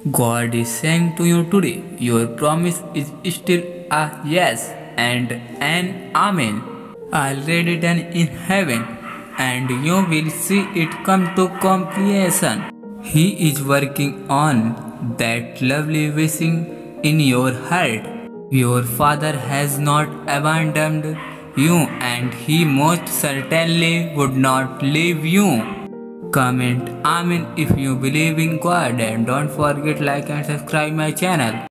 God is saying to you today, your promise is still a yes and an amen, already done in heaven, and you will see it come to completion. He is working on that lovely wishing in your heart. Your Father has not abandoned you, and He most certainly would not leave you. Comment Amen if you believe in God, and don't forget like and subscribe my channel.